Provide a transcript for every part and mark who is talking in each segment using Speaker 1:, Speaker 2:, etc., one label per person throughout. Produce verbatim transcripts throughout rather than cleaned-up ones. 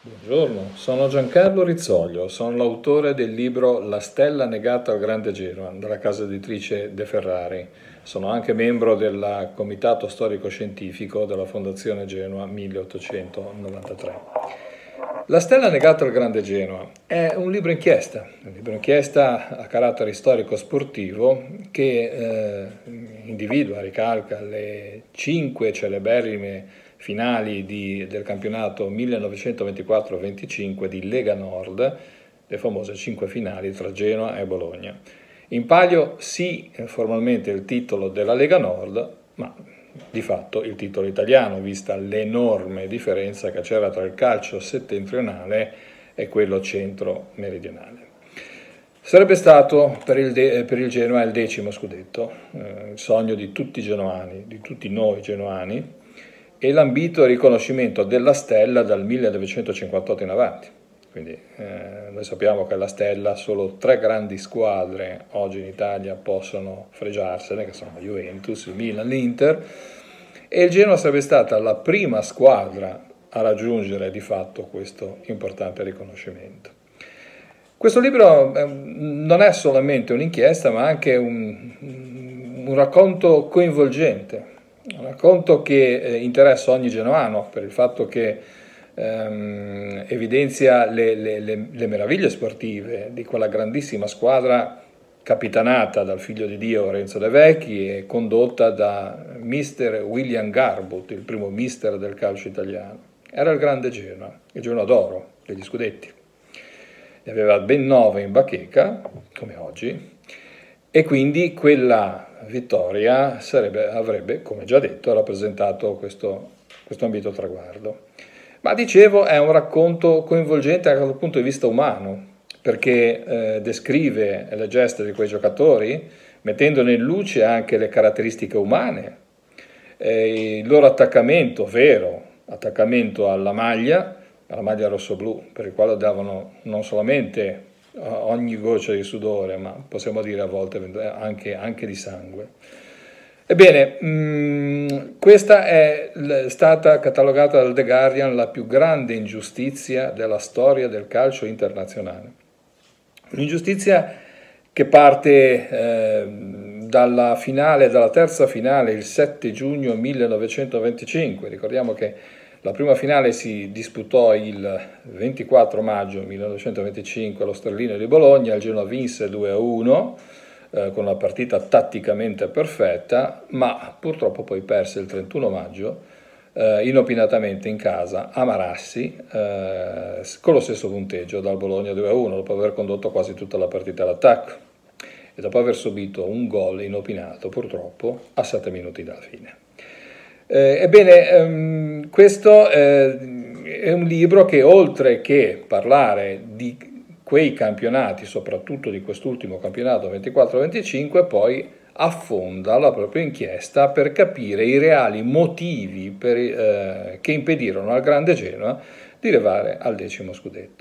Speaker 1: Buongiorno, sono Giancarlo Rizzoglio, sono l'autore del libro La stella negata al Grande Genoa, della casa editrice De Ferrari. Sono anche membro del Comitato Storico-Scientifico della Fondazione Genoa milleottocentonovantatré. La stella negata al Grande Genoa è un libro inchiesta, un libro inchiesta a carattere storico-sportivo che eh, individua, ricalca le cinque celeberrime finali di, del campionato millenovecentoventiquattro venticinque di Lega Nord, le famose cinque finali tra Genoa e Bologna. In palio sì formalmente il titolo della Lega Nord, ma di fatto il titolo italiano, vista l'enorme differenza che c'era tra il calcio settentrionale e quello centro-meridionale. Sarebbe stato per il, de- per il Genoa il decimo scudetto, eh, il sogno di tutti i genoani, di tutti noi genoani, e l'ambito riconoscimento della stella dal millenovecentocinquantotto in avanti. Quindi eh, noi sappiamo che la stella solo tre grandi squadre oggi in Italia possono fregiarsene, che sono la Juventus, il Milan, l'Inter, e il Genoa sarebbe stata la prima squadra a raggiungere di fatto questo importante riconoscimento. Questo libro eh, non è solamente un'inchiesta, ma anche un, un racconto coinvolgente, un racconto che eh, interessa ogni genoano per il fatto che ehm, evidenzia le, le, le, le meraviglie sportive di quella grandissima squadra capitanata dal figlio di Dio Renzo De Vecchi e condotta da mister William Garbutt, il primo mister del calcio italiano. Era il grande Genoa, il Genoa d'oro degli scudetti. Ne aveva ben nove in bacheca, come oggi, e quindi quella vittoria sarebbe, avrebbe, come già detto, rappresentato questo, questo ambito traguardo. Ma dicevo, è un racconto coinvolgente anche dal punto di vista umano, perché eh, descrive le gesta di quei giocatori, mettendone in luce anche le caratteristiche umane, eh, il loro attaccamento vero, attaccamento alla maglia, alla maglia rosso-blu, per il quale davano non solamente ogni goccia di sudore, ma possiamo dire a volte anche, anche di sangue. Ebbene, mh, questa è l- stata catalogata dal The Guardian la più grande ingiustizia della storia del calcio internazionale. Un'ingiustizia che parte eh, dalla finale, dalla terza finale, il sette giugno millenovecentoventicinque. Ricordiamo che la prima finale si disputò il ventiquattro maggio millenovecentoventicinque allo Sterlino di Bologna, il Genoa vinse due a uno eh, con una partita tatticamente perfetta, ma purtroppo poi perse il trentuno maggio eh, inopinatamente in casa a Marassi eh, con lo stesso punteggio dal Bologna due a uno, dopo aver condotto quasi tutta la partita all'attacco e dopo aver subito un gol inopinato purtroppo a sette minuti dalla fine. Eh, ebbene, ehm, questo eh, è un libro che oltre che parlare di quei campionati, soprattutto di quest'ultimo campionato ventiquattro venticinque, poi affonda la propria inchiesta per capire i reali motivi per, eh, che impedirono al Grande Genoa di arrivare al decimo scudetto.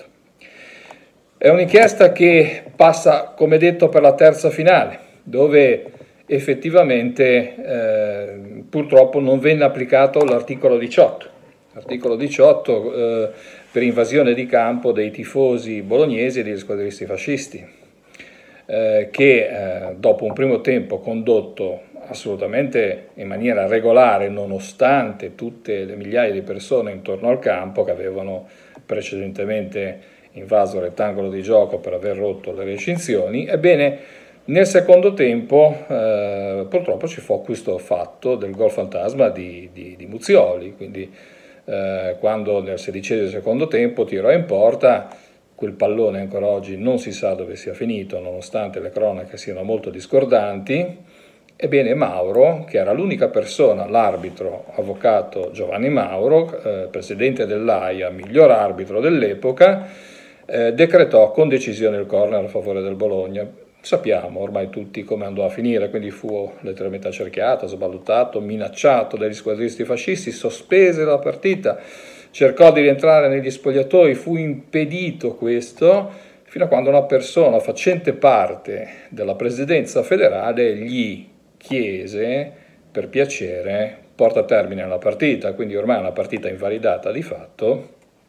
Speaker 1: È un'inchiesta che passa, come detto, per la terza finale, dove effettivamente eh, purtroppo non venne applicato l'articolo diciotto, l'articolo diciotto eh, per invasione di campo dei tifosi bolognesi e degli squadristi fascisti, eh, che eh, dopo un primo tempo condotto assolutamente in maniera regolare, nonostante tutte le migliaia di persone intorno al campo che avevano precedentemente invaso il rettangolo di gioco per aver rotto le recinzioni, ebbene nel secondo tempo eh, purtroppo ci fu questo fatto del gol fantasma di, di, di Muzioli, quindi eh, quando nel sedicesimo secondo tempo tirò in porta, quel pallone ancora oggi non si sa dove sia finito, nonostante le cronache siano molto discordanti. Ebbene Mauro, che era l'unica persona, l'arbitro, avvocato Giovanni Mauro, eh, presidente dell'A I A, miglior arbitro dell'epoca, eh, decretò con decisione il corner a favore del Bologna. Sappiamo ormai tutti come andò a finire, quindi fu letteralmente accerchiato, sballottato, minacciato dagli squadristi fascisti, sospese la partita, cercò di rientrare negli spogliatoi, fu impedito questo, fino a quando una persona facente parte della presidenza federale gli chiese, per piacere, porta a termine la partita, quindi ormai è una partita invalidata di fatto,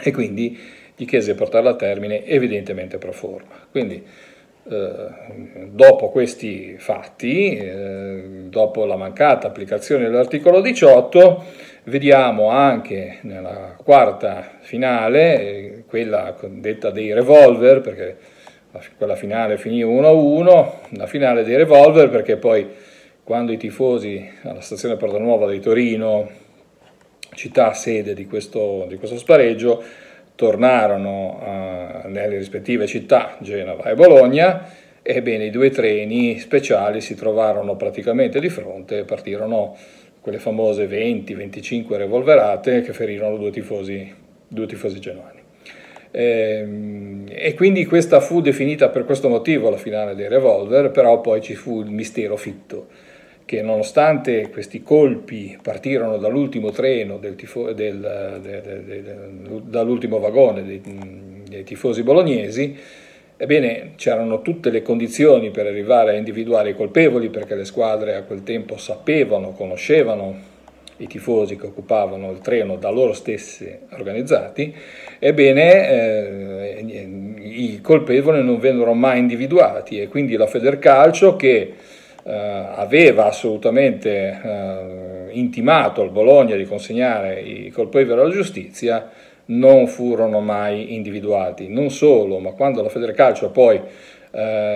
Speaker 1: e quindi gli chiese di portarla a termine evidentemente pro forma. Quindi eh, dopo questi fatti, eh, dopo la mancata applicazione dell'articolo diciotto, vediamo anche nella quarta finale, eh, quella detta dei revolver, perché quella finale finì uno a uno, la finale dei revolver, perché poi quando i tifosi alla stazione Portanuova di Torino, città sede di questo, di questo spareggio, tornarono uh, nelle rispettive città, Genova e Bologna, ebbene i due treni speciali si trovarono praticamente di fronte e partirono quelle famose venti venticinque revolverate che ferirono due tifosi, due tifosi genuani. E, e quindi questa fu definita per questo motivo la finale dei revolver, però poi ci fu il mistero fitto, che nonostante questi colpi partirono dall'ultimo treno, del tifo, del, de, de, de, de, dall'ultimo vagone dei, dei tifosi bolognesi, ebbene c'erano tutte le condizioni per arrivare a individuare i colpevoli, perché le squadre a quel tempo sapevano, conoscevano i tifosi che occupavano il treno da loro stessi organizzati, ebbene eh, i colpevoli non vennero mai individuati e quindi la Federcalcio, che Uh, aveva assolutamente uh, intimato al Bologna di consegnare i colpevoli alla giustizia, non furono mai individuati. Non solo, ma quando la Federcalcio poi uh,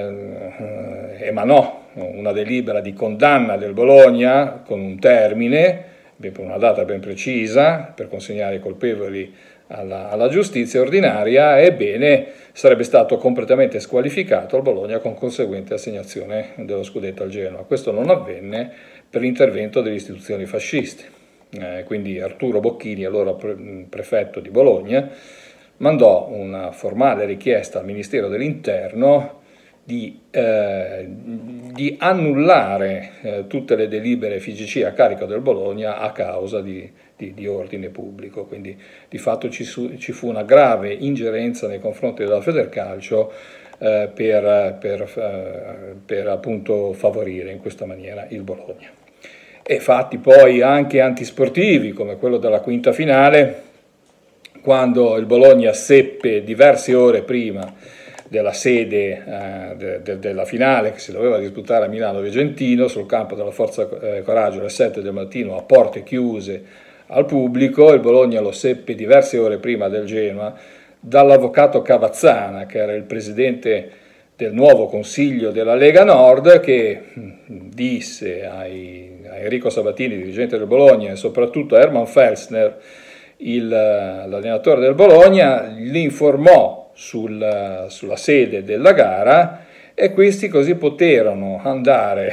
Speaker 1: emanò una delibera di condanna del Bologna con un termine, per una data ben precisa, per consegnare i colpevoli alla, alla giustizia ordinaria, ebbene sarebbe stato completamente squalificato al Bologna con conseguente assegnazione dello scudetto al Genoa. Questo non avvenne per l'intervento delle istituzioni fasciste, eh, quindi Arturo Bocchini, allora pre- prefetto di Bologna, mandò una formale richiesta al Ministero dell'Interno di, eh, di annullare eh, tutte le delibere F I G C a carico del Bologna a causa di, di, di ordine pubblico. Quindi di fatto ci, su, ci fu una grave ingerenza nei confronti della Federcalcio eh, per, per, eh, per appunto favorire in questa maniera il Bologna. E fatti poi anche antisportivi, come quello della quinta finale, quando il Bologna seppe diverse ore prima della sede eh, de, de, della finale che si doveva disputare a Milano Vigentino sul campo della Forza eh, Coraggio alle sette del mattino a porte chiuse al pubblico. Il Bologna lo seppe diverse ore prima del Genoa dall'avvocato Cavazzana, che era il presidente del nuovo consiglio della Lega Nord, che disse ai, a Enrico Sabatini, dirigente del Bologna, e soprattutto a Hermann Felsner, il, l'allenatore del Bologna, li informò sul, sulla sede della gara, e questi così poterono andare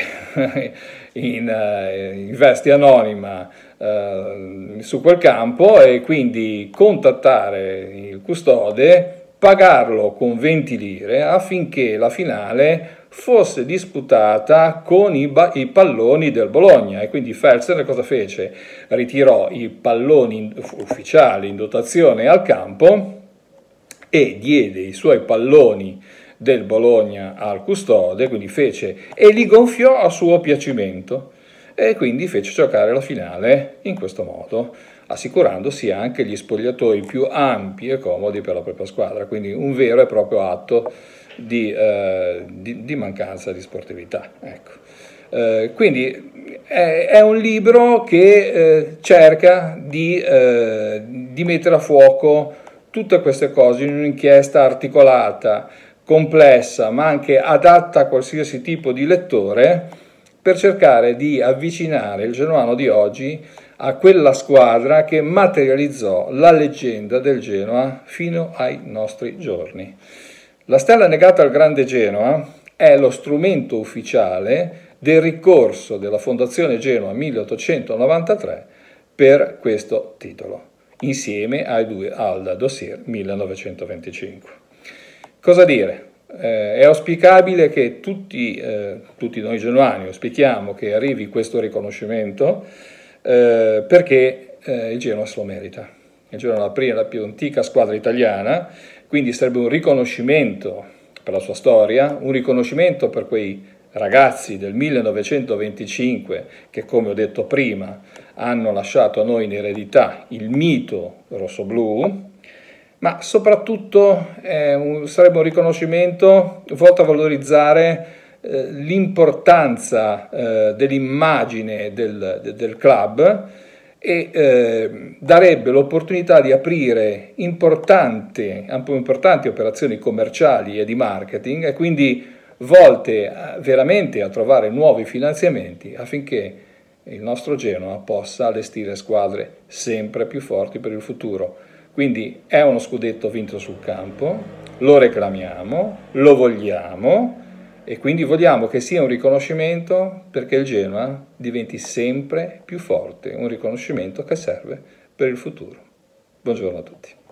Speaker 1: in, in veste anonima eh, su quel campo e quindi contattare il custode, pagarlo con venti lire affinché la finale fosse disputata con i, i palloni del Bologna. E quindi Felsner cosa fece? Ritirò i palloni ufficiali in dotazione al campo e diede i suoi palloni del Bologna al custode, quindi fece, e li gonfiò a suo piacimento, e quindi fece giocare la finale in questo modo, assicurandosi anche gli spogliatoi più ampi e comodi per la propria squadra, quindi un vero e proprio atto di, eh, di, di mancanza di sportività. Ecco. Eh, quindi è, è un libro che eh, cerca di, eh, di mettere a fuoco tutte queste cose in un'inchiesta articolata, complessa, ma anche adatta a qualsiasi tipo di lettore, per cercare di avvicinare il genuano di oggi a quella squadra che materializzò la leggenda del Genoa fino ai nostri giorni. La stella negata al Grande Genoa è lo strumento ufficiale del ricorso della Fondazione Genoa milleottocentonovantatré per questo titolo, insieme ai due, al dossier millenovecentoventicinque. Cosa dire? Eh, è auspicabile che tutti, eh, tutti noi genuani auspichiamo che arrivi questo riconoscimento, eh, perché eh, il Genoa se lo merita. Il Genoa è la prima, la più antica squadra italiana, quindi sarebbe un riconoscimento per la sua storia, un riconoscimento per quei ragazzi del millenovecentoventicinque che, come ho detto prima, hanno lasciato a noi in eredità il mito rossoblù, ma soprattutto è un, sarebbe un riconoscimento volto a valorizzare eh, l'importanza eh, dell'immagine del, del club e eh, darebbe l'opportunità di aprire importanti, importanti operazioni commerciali e di marketing, e quindi volte a, veramente a trovare nuovi finanziamenti affinché il nostro Genoa possa allestire squadre sempre più forti per il futuro. Quindi è uno scudetto vinto sul campo, lo reclamiamo, lo vogliamo e quindi vogliamo che sia un riconoscimento perché il Genoa diventi sempre più forte, un riconoscimento che serve per il futuro. Buongiorno a tutti.